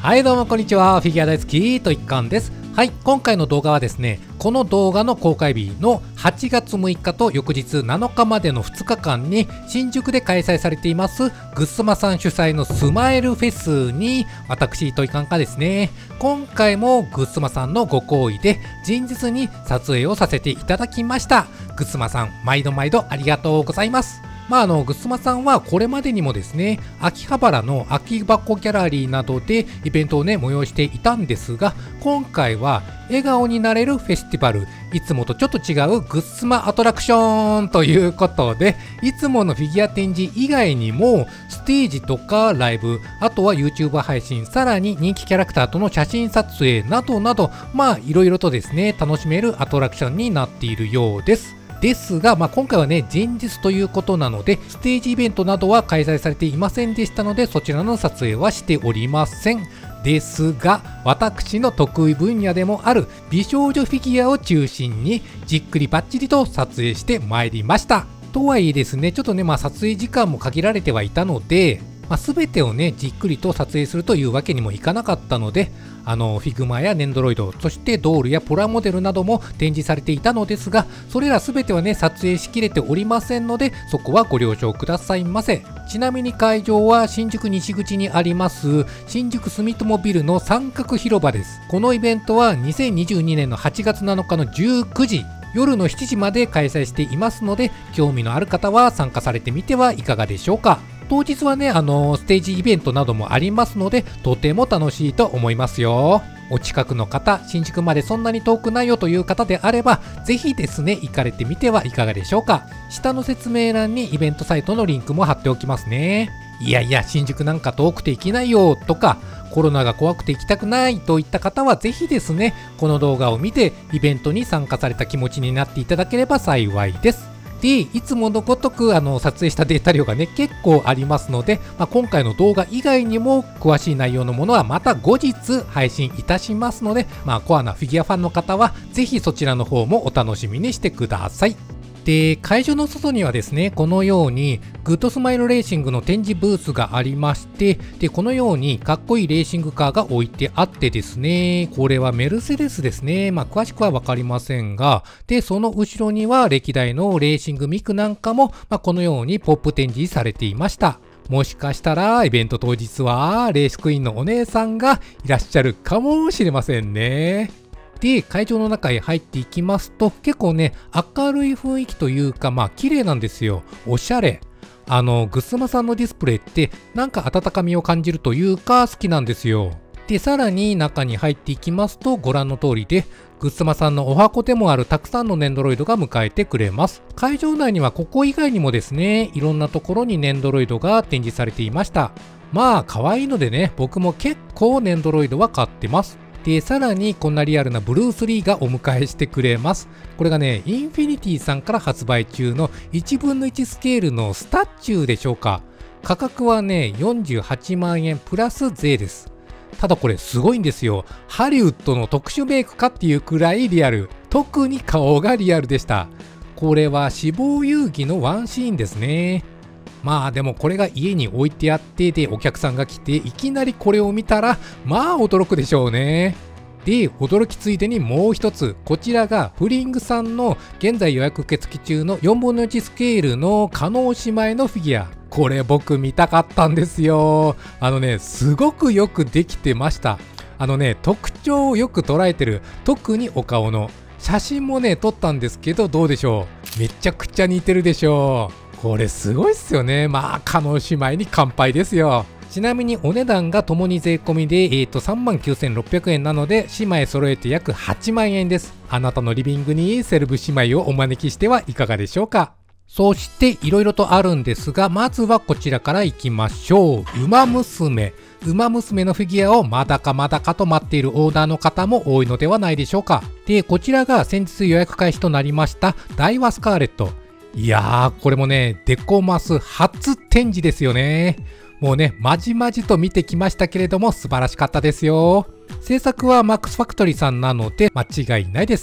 はいどうもこんにちは、フィギュア大好きと一貫です。はい、今回の動画はですね、この動画の公開日の8月6日と翌日7日までの2日間に新宿で開催されていますグッスマさん主催のスマイルフェスに私といかんかですね、今回もグッスマさんのご好意で前日に撮影をさせていただきました。グッスマさん毎度毎度ありがとうございます。グッスマさんはこれまでにもですね、秋葉原の空き箱ギャラリーなどでイベントをね、催していたんですが、今回は笑顔になれるフェスティバル、いつもとちょっと違うグッスマアトラクションということで、いつものフィギュア展示以外にも、ステージとかライブ、あとは YouTuber 配信、さらに人気キャラクターとの写真撮影などなど、いろいろとですね、楽しめるアトラクションになっているようです。ですが、今回はね、前日ということなので、ステージイベントなどは開催されていませんでしたので、そちらの撮影はしておりません。ですが、私の得意分野でもある美少女フィギュアを中心に、じっくりバッチリと撮影してまいりました。とはいえですね、ちょっとね、撮影時間も限られてはいたので、全てをね、じっくりと撮影するというわけにもいかなかったので、フィグマやネンドロイド、そしてドールやプラモデルなども展示されていたのですが、それら全てはね、撮影しきれておりませんので、そこはご了承くださいませ。ちなみに会場は新宿西口にあります、新宿住友ビルの三角広場です。このイベントは2022年の8月7日の19時、夜の7時まで開催していますので、興味のある方は参加されてみてはいかがでしょうか。当日はね、ステージイベントなどもありますので、とても楽しいと思いますよ。お近くの方、新宿までそんなに遠くないよという方であれば、ぜひですね、行かれてみてはいかがでしょうか。下の説明欄にイベントサイトのリンクも貼っておきますね。いやいや、新宿なんか遠くて行けないよとか、コロナが怖くて行きたくないといった方は、ぜひですね、この動画を見て、イベントに参加された気持ちになっていただければ幸いです。で、いつものごとく撮影したデータ量がね、結構ありますので、今回の動画以外にも詳しい内容のものはまた後日配信いたしますので、コアなフィギュアファンの方はぜひそちらの方もお楽しみにしてください。で、会場の外にはですね、このようにグッドスマイルレーシングの展示ブースがありまして、で、このようにかっこいいレーシングカーが置いてあってですね、これはメルセデスですね。詳しくはわかりませんが、で、その後ろには歴代のレーシングミクなんかも、このようにポップ展示されていました。もしかしたらイベント当日はレースクイーンのお姉さんがいらっしゃるかもしれませんね。で、会場の中へ入っていきますと、結構ね、明るい雰囲気というか、綺麗なんですよ。おしゃれ。グッスマさんのディスプレイって、なんか温かみを感じるというか、好きなんですよ。で、さらに中に入っていきますと、ご覧の通りで、グッスマさんのお箱でもあるたくさんのネンドロイドが迎えてくれます。会場内にはここ以外にもですね、いろんなところにネンドロイドが展示されていました。可愛いのでね、僕も結構ネンドロイドは買ってます。で、さらにこんなリアルなブルース・リーがお迎えしてくれます。これがね、インフィニティさんから発売中の1分の1スケールのスタチューでしょうか。価格はね、48万円プラス税です。ただこれすごいんですよ。ハリウッドの特殊メイクかっていうくらいリアル。特に顔がリアルでした。これは死亡遊戯のワンシーンですね。でもこれが家に置いてあって、で、お客さんが来て、いきなりこれを見たら、驚くでしょうね。で、驚きついでにもう一つ、こちらがフリングさんの現在予約受付中の4分の1スケールの加納姉妹のフィギュア。これ僕見たかったんですよ。すごくよくできてました。特徴をよく捉えてる。特にお顔の。写真もね、撮ったんですけど、どうでしょう。めちゃくちゃ似てるでしょう。これすごいっすよね。加納姉妹に乾杯ですよ。ちなみにお値段がともに税込みで、39,600円なので、姉妹揃えて約8万円です。あなたのリビングにセレブ姉妹をお招きしてはいかがでしょうか。そしていろいろとあるんですが、まずはこちらから行きましょう。ウマ娘。ウマ娘のフィギュアをまだかと待っているオーダーの方も多いのではないでしょうか。で、こちらが先日予約開始となりましたダイワスカーレット。いやー、これもね、デコマス初展示ですよね。もうね、まじまじと見てきましたけれども、素晴らしかったですよ。制作はマックスファクトリーさんなので間違いないです。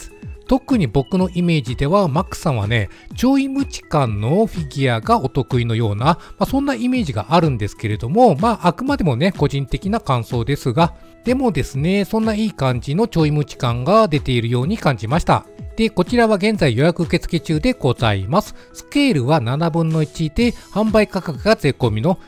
特に僕のイメージではマックさんはね、ちょいムチ感のフィギュアがお得意のような、そんなイメージがあるんですけれども、あくまでもね、個人的な感想ですが、でもですね、そんないい感じのちょいムチ感が出ているように感じました。で、こちらは現在予約受付中でございます。スケールは7分の1で、販売価格が税込みの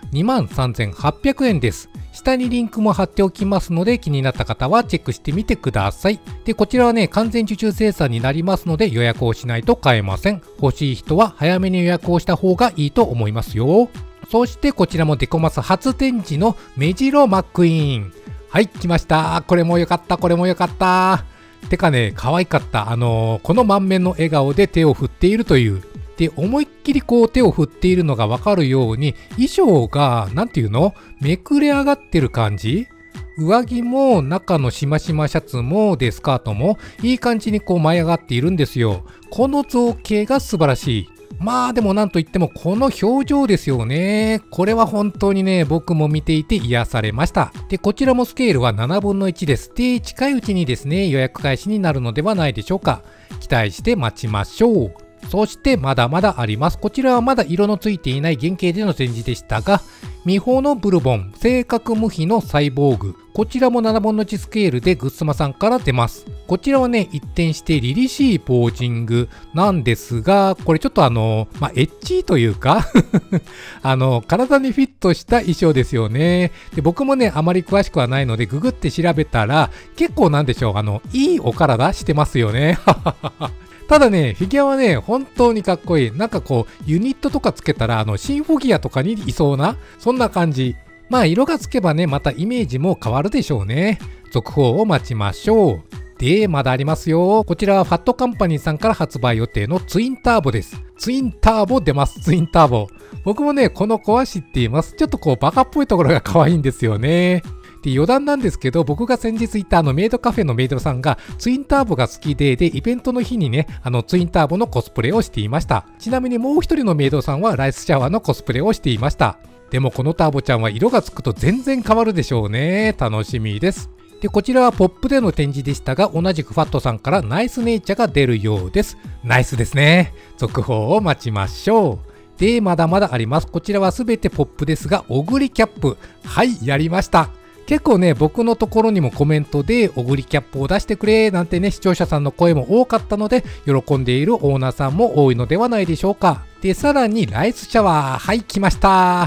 23,800 円です。下にリンクも貼っておきますので、気になった方はチェックしてみてください。で、こちらはね、完全受注生産になりますので、予約をしないと買えません。欲しい人は早めに予約をした方がいいと思いますよ。そしてこちらもデコマス初展示のメジロマックイーン。はい、来ました。これも良かった、これも良かった。てかね、可愛かった。この満面の笑顔で手を振っているという。で、思いっきりこう手を振っているのがわかるように、衣装が、なんていうの？めくれ上がってる感じ？上着も中のしましまシャツもでスカートもいい感じにこう舞い上がっているんですよ。この造形が素晴らしい。でもなんといってもこの表情ですよね。これは本当にね、僕も見ていて癒されました。で、こちらもスケールは7分の1です。で、近いうちにですね、予約開始になるのではないでしょうか。期待して待ちましょう。そしてまだまだあります。こちらはまだ色のついていない原型での展示でしたが、ミホのブルボン、正確無比のサイボーグ。こちらも7分の1スケールでグッズマさんから出ます。こちらはね、一転して凛々しいポージングなんですが、これちょっとエッチというか体にフィットした衣装ですよね。で、僕もね、あまり詳しくはないので、ググって調べたら、結構なんでしょう、いいお体してますよね。ただね、フィギュアはね、本当にかっこいい。なんかこう、ユニットとかつけたら、シンフォギアとかにいそうな、そんな感じ。色がつけばね、またイメージも変わるでしょうね。続報を待ちましょう。で、まだありますよ。こちらはファットカンパニーさんから発売予定のツインターボです。ツインターボ出ます。ツインターボ。僕もね、この子は知っています。ちょっとこう、バカっぽいところが可愛いんですよね。で、余談なんですけど、僕が先日行ったメイドカフェのメイドさんがツインターボが好きで、イベントの日にね、ツインターボのコスプレをしていました。ちなみにもう一人のメイドさんはライスシャワーのコスプレをしていました。でもこのターボちゃんは色がつくと全然変わるでしょうね。楽しみです。で、こちらはポップでの展示でしたが、同じくファットさんからナイスネイチャーが出るようです。ナイスですね。続報を待ちましょう。で、まだまだあります。こちらはすべてポップですが、オグリキャップ。はい、やりました。結構ね、僕のところにもコメントで、オグリキャップを出してくれ、なんてね、視聴者さんの声も多かったので、喜んでいるオーナーさんも多いのではないでしょうか。で、さらに、ライスシャワー。はい、来ました。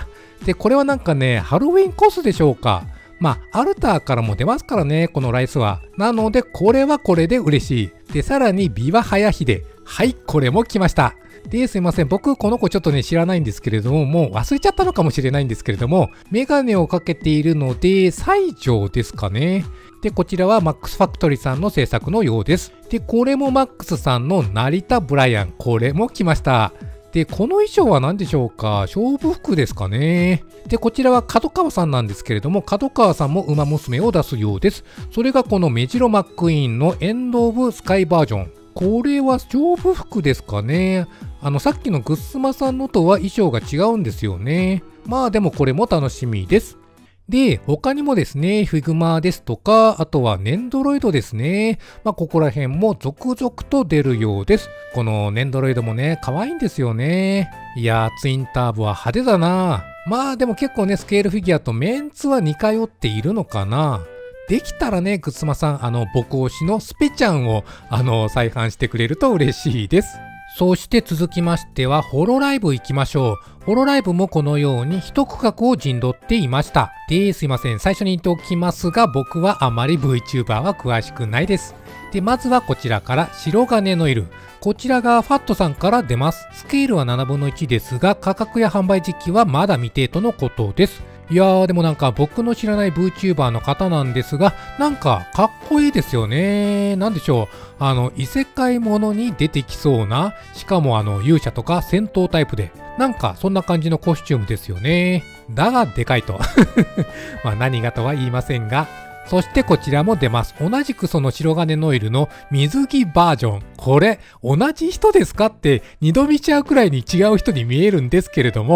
で、これはなんかね、ハロウィンコスでしょうか。アルターからも出ますからね、このライスは。なので、これはこれで嬉しい。で、さらに、ビワハヤヒデ。はい、これも来ました。で、すいません。僕、この子ちょっとね、知らないんですけれども、もう忘れちゃったのかもしれないんですけれども、メガネをかけているので、西条ですかね。で、こちらはマックスファクトリーさんの制作のようです。で、これもマックスさんの成田ブライアン。これも来ました。で、この衣装は何でしょうか？勝負服ですかね。で、こちらは角川さんなんですけれども、角川さんも馬娘を出すようです。それがこのメジロマックイーンのエンド・オブ・スカイバージョン。これは勝負服ですかね。さっきのグッスマさんのとは衣装が違うんですよね。でもこれも楽しみです。で、他にもですね、フィグマですとか、あとはネンドロイドですね。ここら辺も続々と出るようです。このネンドロイドもね、可愛いんですよね。いやー、ツインターボは派手だな。でも結構ね、スケールフィギュアとメンツは似通っているのかな。できたらね、グッスマさん、僕推しのスペちゃんを、再販してくれると嬉しいです。そして続きましては、ホロライブ行きましょう。ホロライブもこのように一区画を陣取っていました。で、すいません。最初に言っておきますが、僕はあまり VTuber は詳しくないです。で、まずはこちらから、白金のいる。こちらがファットさんから出ます。スケールは7分の1ですが、価格や販売時期はまだ未定とのことです。いやー、でもなんか僕の知らない VTuber の方なんですが、なんかかっこいいですよね。なんでしょう。異世界ものに出てきそうな、しかも勇者とか戦闘タイプで、なんかそんな感じのコスチュームですよね。だがでかいと。何がとは言いませんが。そしてこちらも出ます。同じくその白金ノイルの水着バージョン。これ、同じ人ですかって二度見しちゃうくらいに違う人に見えるんですけれども、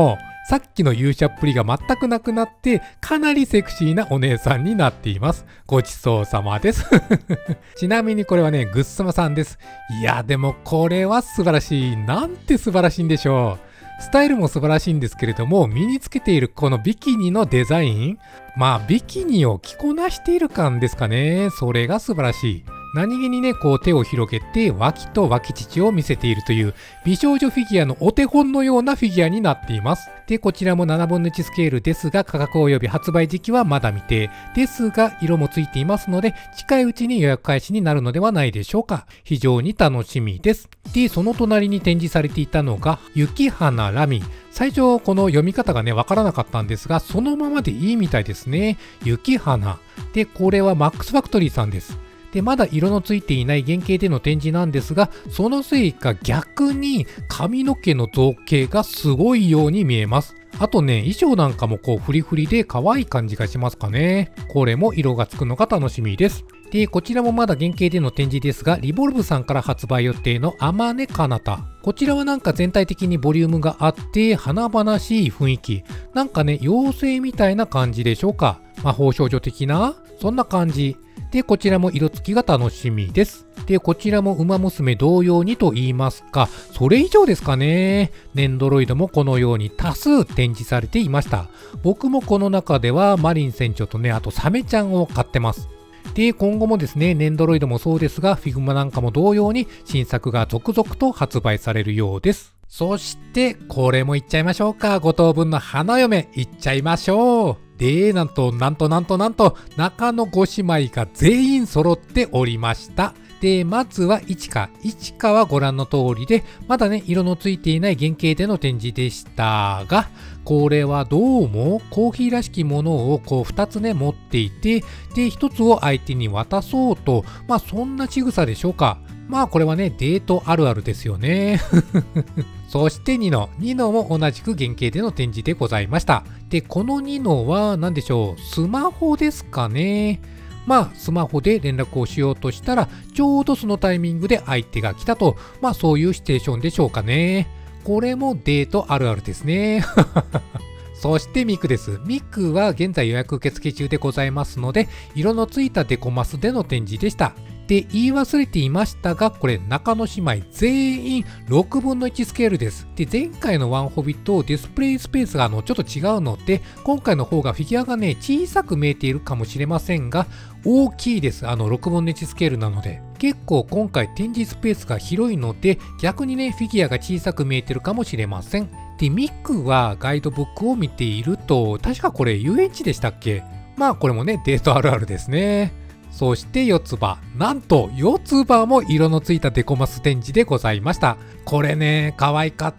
さっきの勇者っぷりが全くなくなって、かなりセクシーなお姉さんになっています。ごちそうさまです。ちなみにこれはね、グッスマさんです。いや、でもこれは素晴らしい。なんて素晴らしいんでしょう。スタイルも素晴らしいんですけれども、身につけているこのビキニのデザイン、ビキニを着こなしている感ですかね。それが素晴らしい。何気にね、こう手を広げて脇と脇乳を見せているという美少女フィギュアのお手本のようなフィギュアになっています。で、こちらも7分の1スケールですが、価格及び発売時期はまだ未定。ですが、色もついていますので、近いうちに予約開始になるのではないでしょうか。非常に楽しみです。で、その隣に展示されていたのが、雪花ラミ。最初、この読み方がね、わからなかったんですが、そのままでいいみたいですね。雪花。で、これはマックスファクトリーさんです。で、まだ色のついていない原型での展示なんですが、そのせいか逆に髪の毛の造形がすごいように見えます。あとね、衣装なんかもこうフリフリで可愛い感じがしますかね。これも色がつくのが楽しみです。で、こちらもまだ原型での展示ですが、リボルブさんから発売予定のあまねかなた。こちらはなんか全体的にボリュームがあって、華々しい雰囲気。なんかね、妖精みたいな感じでしょうか。魔法少女的なそんな感じ。で、こちらも色付きが楽しみです。で、こちらも馬娘同様にと言いますか、それ以上ですかね。ネンドロイドもこのように多数展示されていました。僕もこの中ではマリン船長とね、あとサメちゃんを買ってます。で、今後もですね、ネンドロイドもそうですが、フィグマなんかも同様に新作が続々と発売されるようです。そして、これもいっちゃいましょうか。5等分の花嫁、いっちゃいましょう。で、なんと、中野5姉妹が全員揃っておりました。で、まずはイチカ。イチカはご覧の通りで、まだね、色のついていない原型での展示でしたが、これはどうもコーヒーらしきものをこう2つね、持っていて、で、1つを相手に渡そうと、そんな仕草でしょうか。これはね、デートあるあるですよね。そしてニノも同じく原型での展示でございました。で、このニノは何でしょう、スマホですかね。スマホで連絡をしようとしたら、ちょうどそのタイミングで相手が来たと、そういうシチュエーションでしょうかね。これもデートあるあるですね。そしてミクです。ミクは現在予約受付中でございますので、色のついたデコマスでの展示でした。で、言い忘れていましたが、これ中野姉妹全員6分の1スケールです。で、前回のワンホビとディスプレイスペースがちょっと違うので、今回の方がフィギュアがね、小さく見えているかもしれませんが、大きいです。6分の1スケールなので。結構今回展示スペースが広いので、逆にね、フィギュアが小さく見えてるかもしれません。で、ミクはガイドブックを見ていると、確かこれ遊園地でしたっけ？これもね、デートあるあるですね。そして四つ葉。なんと四つ葉も色のついたデコマス展示でございました。これね、可愛かった。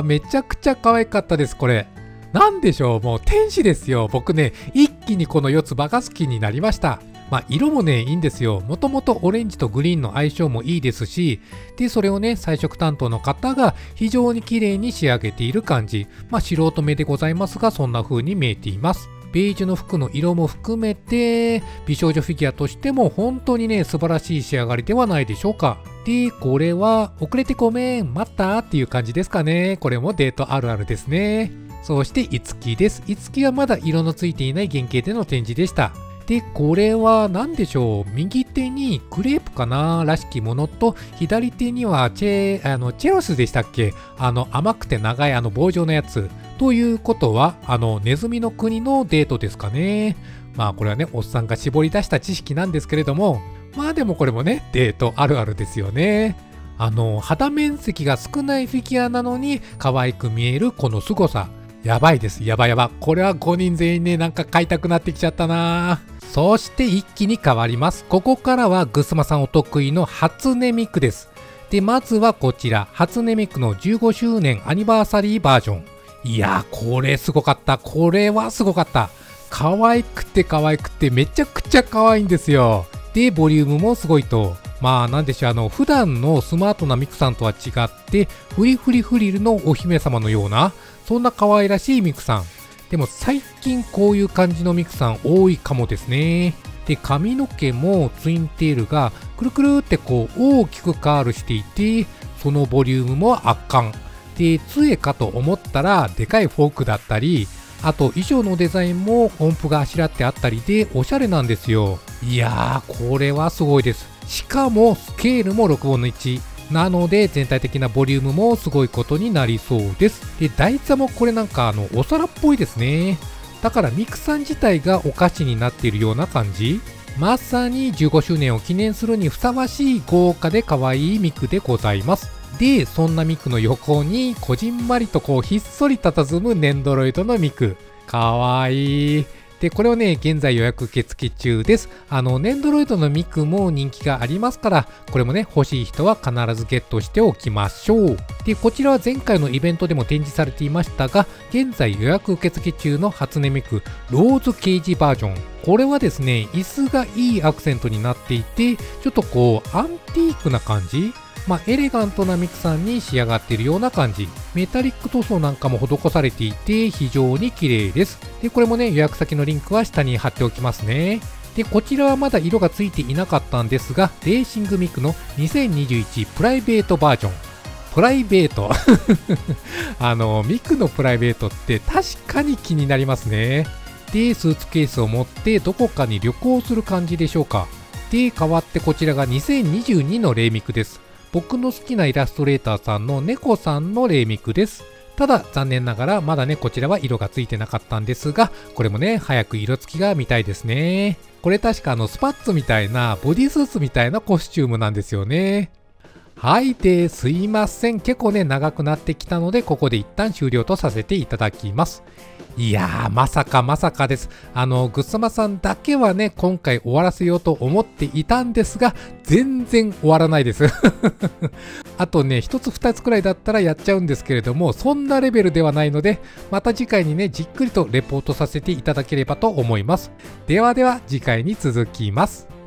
めちゃくちゃ可愛かったです、これ。なんでしょう、もう天使ですよ。僕ね、一気にこの四つ葉が好きになりました。色もね、いいんですよ。もともとオレンジとグリーンの相性もいいですし、で、それをね、彩色担当の方が非常に綺麗に仕上げている感じ。素人目でございますが、そんな風に見えています。ベージュの服の色も含めて、美少女フィギュアとしても本当にね、素晴らしい仕上がりではないでしょうか。で、これは、遅れてごめん、待ったっていう感じですかね。これもデートあるあるですね。そして、いつきです。いつきはまだ色のついていない原型での展示でした。で、これは何でしょう。右手にクレープかならしきものと、左手にはチェロスでしたっけ？甘くて長い棒状のやつ。ということは、ネズミの国のデートですかね。これはね、おっさんが絞り出した知識なんですけれども、でもこれもね、デートあるあるですよね。肌面積が少ないフィギュアなのに、可愛く見えるこの凄さ。やばいです。やば。これは5人全員ね、なんか買いたくなってきちゃったな。そして一気に変わります。ここからはグスマさんお得意の初音ミクです。で、まずはこちら、初音ミクの15周年アニバーサリーバージョン。いやー、これすごかった。これはすごかった。可愛くてめちゃくちゃ可愛いんですよ。で、ボリュームもすごいと。なんでしょう、普段のスマートなミクさんとは違って、フリフリルのお姫様のような、そんな可愛らしいミクさん。でも最近こういう感じのミクさん多いかもですね。で、髪の毛もツインテールがくるくるってこう大きくカールしていて、そのボリュームも圧巻。 で、杖かと思ったらでかいフォークだったり、あと衣装のデザインも音符があしらってあったりでおしゃれなんですよ。いやー、これはすごいです。しかもスケールも6分の1。なので全体的なボリュームもすごいことになりそうです。で、台座もこれなんかお皿っぽいですね。だからミクさん自体がお菓子になっているような感じ。まさに15周年を記念するにふさわしい豪華で可愛いミクでございます。で、そんなミクの横にこじんまりとひっそり佇むネンドロイドのミク。かわいい。で、これをね、現在予約受付中です。ネンドロイドのミクも人気がありますから、これもね、欲しい人は必ずゲットしておきましょう。で、こちらは前回のイベントでも展示されていましたが、現在予約受付中の初音ミク、ローズケージバージョン。これはですね、椅子がいいアクセントになっていて、ちょっとアンティークな感じ。エレガントなミクさんに仕上がっているような感じ。メタリック塗装なんかも施されていて非常に綺麗です。で、これもね、予約先のリンクは下に貼っておきますね。で、こちらはまだ色がついていなかったんですが、レーシングミクの2021プライベートバージョン。プライベートミクのプライベートって確かに気になりますね。で、スーツケースを持ってどこかに旅行する感じでしょうか。で、代わってこちらが2022のレイミクです。僕の好きなイラストレーターさんの猫さんのレイミクです。ただ残念ながらまだねこちらは色がついてなかったんですが、これもね早く色付きが見たいですね。これ確かスパッツみたいなボディスーツみたいなコスチュームなんですよね。はい、すいません。結構ね長くなってきたのでここで一旦終了とさせていただきます。いやー、まさかです。グッサマさんだけはね、今回終わらせようと思っていたんですが、全然終わらないです。あとね、一つ二つくらいだったらやっちゃうんですけれども、そんなレベルではないので、また次回にね、じっくりとレポートさせていただければと思います。では次回に続きます。